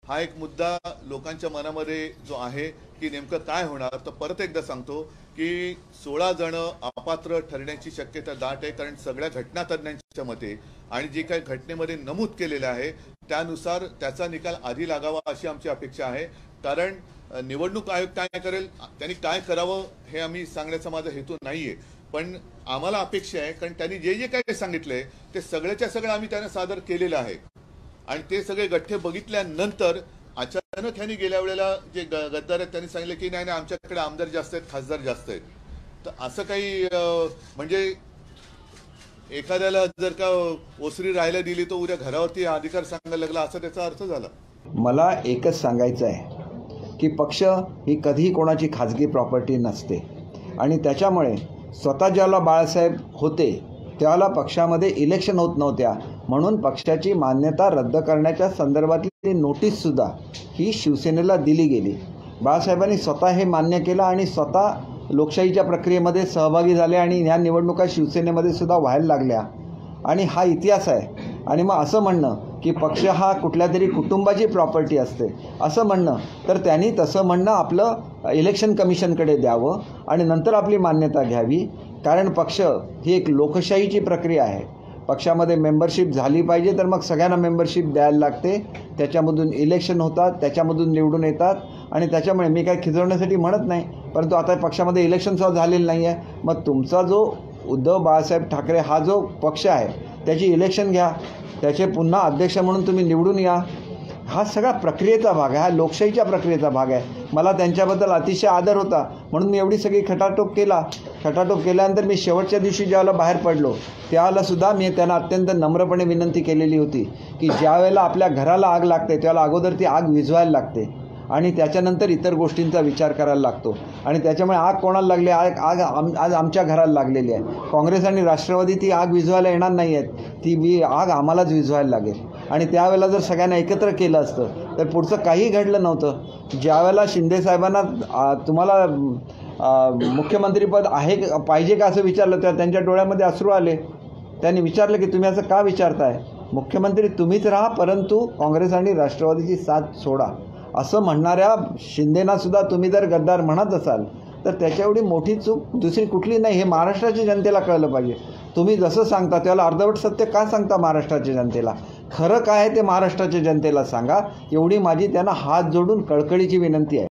हा एक मुद्दा लोकांच्या मनामध्ये जो आहे की नेमकं काय होणार, तर परत एकदा सांगतो की 16 जण अपात्र ठरण्याची शक्यता दाट आहे, कारण सगळ्या घटना तज्ञांच्या मते आणि जे काही घटनेमध्ये नमूद केलेलं आहे त्यानुसार त्याचा निकाल आधी लागावा अशी आमची अपेक्षा आहे. कारण निवडणूक आयोग काय करेल, त्यांनी काय करावं हे आम्ही सांगण्याचा माझा हेतू नाहीये, पण आम्हाला अपेक्षा आहे, कारण त्यांनी जे जे काही सांगितलंय ते सगळ्याच्या सगळं आम्ही त्यांना सादर केलेलं आहे. आणि ते सगळे गठ्ठे बघितल्यानंतर अचानक ह्यांनी गेल्या वेळेला जे गद्दार आहेत त्यांनी सांगितलं की नाही नाही आमच्याकडे आमदार जास्त आहेत, खासदार जास्त आहेत. तर असं काही म्हणजे एखाद्याला जर का ओसरी राहायला दिली तर उद्या घरावरती अधिकार सांगायला लागला, असा त्याचा अर्थ झाला. मला एकच सांगायचं आहे की पक्ष ही कधीही कोणाची खाजगी प्रॉपर्टी नसते आणि त्याच्यामुळे स्वतः ज्याला बाळासाहेब होते त्याला पक्षामध्ये इलेक्शन होत नव्हत्या, म्हणून पक्षाची मान्यता रद्द करण्याच्या संदर्भातली नोटीससुद्धा ही शिवसेनेला दिली गेली. बाळासाहेबांनी स्वतः हे मान्य केलं आणि स्वतः लोकशाहीच्या प्रक्रियेमध्ये सहभागी झाले आणि ह्या निवडणुका शिवसेनेमध्ये सुद्धा व्हायला लागल्या आणि हा इतिहास आहे. आणि मग असं म्हणणं की पक्ष हा कुठल्या तरी कुटुंबाची प्रॉपर्टी असते असं म्हणणं, तर त्यांनी तसं म्हणणं आपलं इलेक्शन कमिशनकडे द्यावं आणि नंतर आपली मान्यता घ्यावी. कारण पक्ष ही एक लोकशाहीची प्रक्रिया आहे. पक्षामध्ये मेंबरशिप झाली पाहिजे तर मग सगळ्यांना मेंबरशिप द्यायला लागते, त्याच्यामधून इलेक्शन होतात, त्याच्यामधून निवडून येतात आणि त्याच्यामुळे मी काही खिजवण्यासाठी म्हणत नाही, परंतु आता पक्षामध्ये इलेक्शनसुद्धा झालेलं नाही आहे. मग तुमचा जो उद्धव बाळासाहेब ठाकरे हा जो पक्ष आहे त्याची इलेक्शन घ्या, त्याचे पुन्हा अध्यक्ष म्हणून तुम्ही निवडून या. हा सगळा प्रक्रियेचा भाग आहे, हा लोकशाहीच्या प्रक्रियेचा भाग आहे. मला त्यांच्याबद्दल अतिशय आदर होता म्हणून मी एवढी सगळी खटाटोप केल्यानंतर मी शेवटच्या दिवशी ज्यावेळेला बाहेर पडलो त्यावेळेलासुद्धा मी त्यांना अत्यंत नम्रपणे विनंती केलेली होती की ज्यावेळेला आपल्या घराला आग लागते त्यावेळेला अगोदर ती आग विझवायला लागते आणि त्याच्यानंतर इतर गोष्टींचा विचार करायला लागतो. आणि त्याच्यामुळे आग कोणाला लागली, आज आमच्या घराला लागलेली आहे. काँग्रेस आणि राष्ट्रवादी ती आग विझवायला येणार नाही आहेत, ती आग आम्हालाच विझवायला लागेल. आणि त्यावेळेला जर सगळ्यांना एकत्र केलं असतं तर पुढचं काही घडलं नव्हतं. ज्यावेळेला शिंदेसाहेबांना तुम्हाला मुख्यमंत्रीपद पाहिजे का असं विचारलं तर त्यांच्या डोळ्यामध्ये अश्रू आले. त्यांनी विचारलं की तुम्ही असं का विचारताय, मुख्यमंत्री तुम्हीच राहा परंतु काँग्रेस आणि राष्ट्रवादीची साथ सोडा. असं म्हणणाऱ्या शिंदेनासुद्धा तुम्ही जर गद्दार म्हणत असाल तर त्याच्या एवढी मोठी चूक दुसरी कुठली नाही, हे महाराष्ट्राच्या जनतेला कळलं पाहिजे. तुम्ही जसं सांगता त्याला अर्धवट सत्य का सांगता महाराष्ट्राच्या जनतेला? खरं काय आहे ते महाराष्ट्राच्या जनतेला सांगा, एवढी माझी त्यांना हात जोडून कळकळीची विनंती आहे.